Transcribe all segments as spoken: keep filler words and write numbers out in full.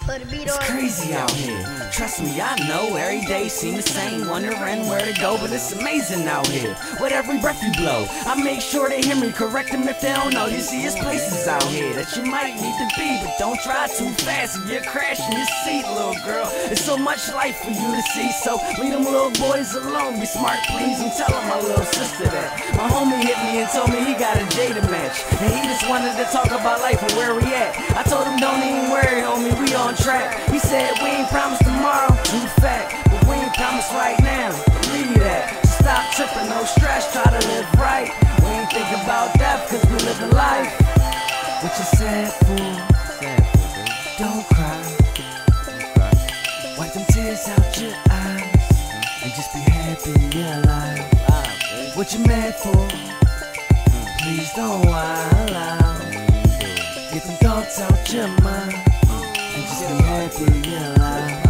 It's crazy out here. Trust me, I know every day seems the same, wondering where to go, but it's amazing out here. With every breath you blow, I make sure they hear me, correct them if they don't know. You see, it's places out here that you might need to be, but don't try too fast and you're crashing your seat, little girl. There's so much life for you to see, so leave them little boys alone. Be smart, please, and tell them my little sister that my homie hit me and told me he got a Jada match, and he just wanted to talk about life and where we at. I told him don't even worry, homie, we on track. He said we ain't promised tomorrow, true fact, but we ain't promised right now. Believe that. Stop tripping, no stress, try to live right. We ain't thinking about death, cause we living life. What you sad for? Sad for, baby. Don't cry. Don't cry. Wipe them tears out your eyes, mm. and just be happy you're alive. Wow, what you mad for? Mm. Please don't wild out. Mm. Get them thoughts out your mind, and just be happy you're alive.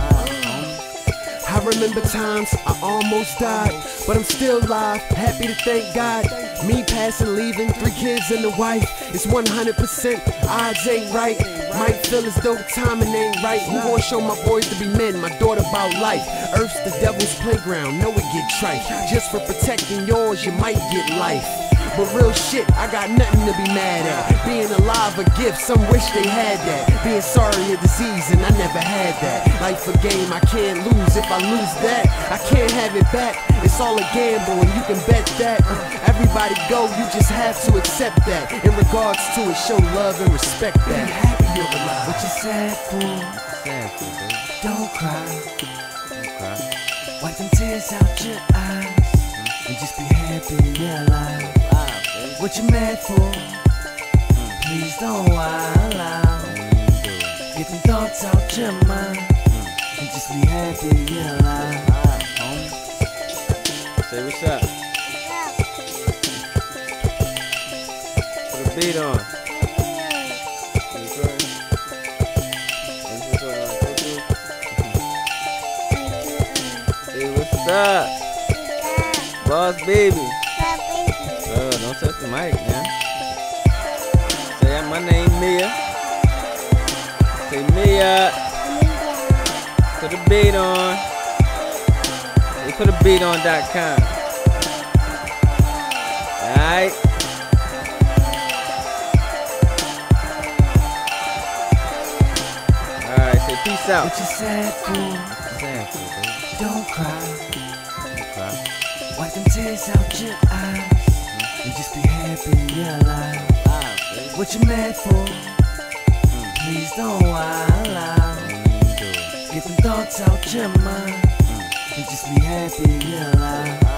I remember times I almost died, but I'm still alive, happy to thank God. Me passing, leaving, three kids and a wife. It's one hundred percent, odds ain't right. Might feel as though timing ain't right. Who gon' show my boys to be men, my daughter about life? Earth's the devil's playground, know it get trite. Just for protecting yours, you might get life. But real shit, I got nothing to be mad at. Being alive a gift, some wish they had that. Being sorry a disease, and I never had that. Life a game, I can't lose. If I lose that, I can't have it back. It's all a gamble, and you can bet that. uh, Everybody go, you just have to accept that. In regards to it, show love and respect that. Be happy you're alive. What you sad for? Sad for, baby. Don't cry. Don't cry. Wipe them tears out your eyes, mm. and just be happy you're alive. What you mad for? Mm. Please don't wild out. Mm. Get them thoughts out your mind, mm. and just be happy you're alive. Right, homie. Say what's up. Put a beat on. Say what's up, boss baby. Oh, don't touch the mic, man. Say, my name Mia. Say, Mia. Put a beat on. Say, put a beat on dot com. Alright. Alright, say, peace out. What you sad for? Sad for, baby. Don't cry. Don't cry. Wipe them tears out your eyes, and just be happy you're alive. Wow, what you mad for? Mm. Please don't wild out. Mm, Get them thoughts out your mind, mm. and just be happy you're alive.